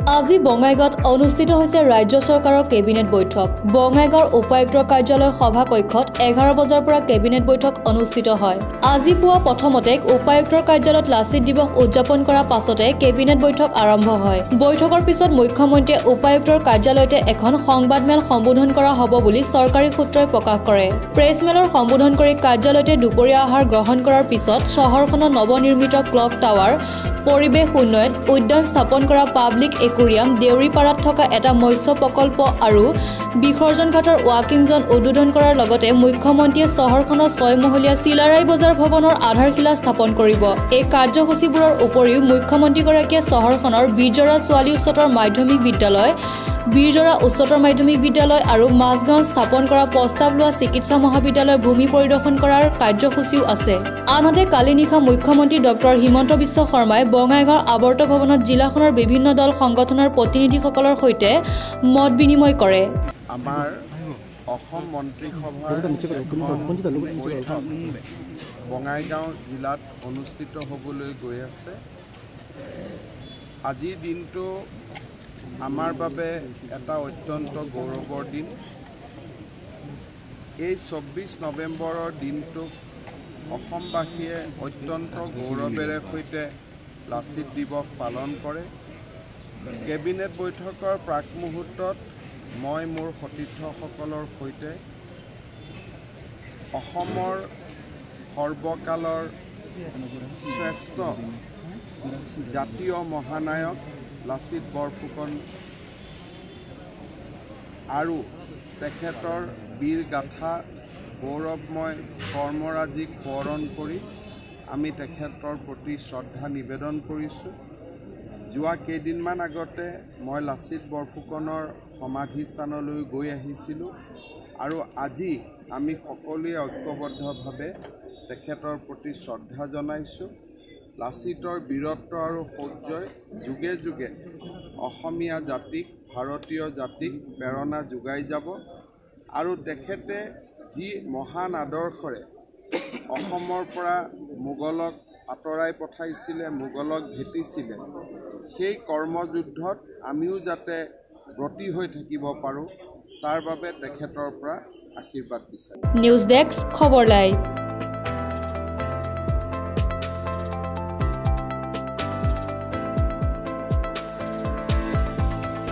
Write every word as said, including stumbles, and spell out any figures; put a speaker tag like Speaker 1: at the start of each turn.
Speaker 1: আজি বঙাইগাঁৱত অনুষ্ঠিত হৈছে ৰাজ্য চৰকাৰৰ কেবিনেট বৈঠক। বঙাইগাঁৱৰ উপায়ুক্তৰ কাৰ্যালয়ৰ সভা কক্ষত এঘাৰ বজাৰ পৰা কেবিনেট বৈঠক অনুষ্ঠিত হয়। আজি পুৱা প্ৰথমতে উপায়ুক্তৰ কাৰ্যালয়ত লাচিত দিৱস উদযাপন কৰাৰ পাছতে কেবিনেট বৈঠক আৰম্ভ হয়। বৈঠকৰ পিছত মুখ্যমন্ত্ৰীয়ে উপায়ুক্তৰ কাৰ্যালয়তে এখন সংবাদমেল সম্বোধন কৰা হ'ব বুলি চৰকাৰী সূত্ৰই প্ৰকাশ কৰে। প্ৰেছ মেলৰ সম্বোধন কৰি কাৰ্যালয়তে দুপৰীয়া আহাৰ গ্ৰহণ কৰাৰ পিছত চহৰখনৰ নৱনিৰ্মিত ক্লক টাৱাৰ, পৰিৱেশ উন্নয়ন উদ্যান স্থাপন কৰা পাব্লিক একুৰিয়াম, দেউৰীপাৰাত থকা এটা মৎস্য প্ৰকল্প আৰু বিসৰ্জন ঘাটৰ ৱাকিং জোন উদ্বোধন কৰাৰ লগতে মুখ্যমন্ত্ৰীয়ে চহৰখনৰ ছয়মহলীয়া চিলাৰাই বজাৰ ভৱনৰ আধাৰশিলা স্থাপন কৰিব। এই কাৰ্যসূচীবোৰৰ উপৰিও মুখ্যমন্ত্ৰীগৰাকীয়ে চহৰখনৰ বীৰজৰা ছোৱালী উচ্চতৰ মাধ্যমিক বিদ্যালয়, বীৰজৰা উচ্চতৰ মাধ্যমিক বিদ্যালয় আৰু মাজগাঁৱত স্থাপন কৰা প্ৰস্তাৱ লোৱা চিকিৎসা মহাবিদ্যালয়ৰ ভূমি পৰিদৰ্শন কৰাৰ কাৰ্যসূচীও আছে। আনহাতে কালি নিশা মুখ্যমন্ত্ৰী ডক্টৰ হিমন্ত বিশ্ব শৰ্মাই বঙাইগাঁৱৰ আৱৰ্ত ভৱনত জিলাখনৰ বিভিন্ন দল সংগঠনৰ প্ৰতিনিধিসকলৰ সৈতে মত বিনিময় কৰে।
Speaker 2: আমাৰ অসম মন্ত্ৰীসভাৰ বৈঠক বঙাইগাঁও জিলাত অনুষ্ঠিত হ'বলৈ গৈ আছে। আজিৰ দিনটো আমাৰ বাবে এটা অত্যন্ত গৌৰৱৰ দিন। এই চৌব্বিছ নৱেম্বৰৰ দিনটোক অসমবাসীয়ে অত্যন্ত গৌৰৱেৰে সৈতে লাচিত দিৱস পালন কৰে। কেবিনেট বৈঠকৰ প্ৰাক মুহূৰ্তত মই মোৰ সতীৰ্থসকলৰ সৈতে অসমৰ সৰ্বকালৰ শ্ৰেষ্ঠ জাতীয় মহানায়ক লাচিত বৰফুকন আৰু তেখেতৰ বীৰ গাথা গৌৰৱময় কৰ্মৰাজিক সোঁৱৰণ কৰি আমি তেখেতৰ প্ৰতি শ্ৰদ্ধা নিবেদন কৰিছোঁ। যোৱা কেইদিনমান আগতে মই লাচিত বৰফুকনৰ সমাধিস্থানলৈ গৈ আহিছিলোঁ আৰু আজি আমি সকলোৱে ঐক্যবদ্ধভাৱে তেখেতৰ প্ৰতি শ্ৰদ্ধা জনাইছোঁ। লাচিতৰ বীৰত্ব আৰু শৌৰ্যই যুগে যুগে অসমীয়া জাতিক, ভাৰতীয় জাতিক প্ৰেৰণা যোগাই যাব আৰু তেখেতে যি মহান আদৰ্শৰে অসমৰ পৰা মোগলক আঁতৰাই পঠাইছিলে, মোগলক ভেটিছিলে, সেই কৰ্মযুদ্ধত আমিও যাতে ব্ৰতী হৈ থাকিব পাৰোঁ তাৰ বাবে তেখেতৰ পৰা আশীৰ্বাদ বিচাৰোঁ।
Speaker 1: নিউজ ডেস্ক খবৰ লাইভ।